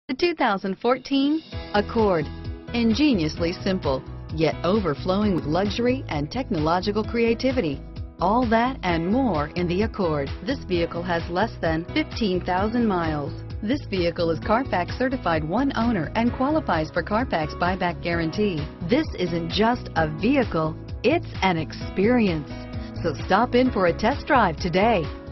The 2014 Accord. Ingeniously simple, yet overflowing with luxury and technological creativity. All that and more in the Accord. This vehicle has less than 15,000 miles. This vehicle is Carfax certified one owner and qualifies for Carfax buyback guarantee. This isn't just a vehicle, it's an experience. So stop in for a test drive today.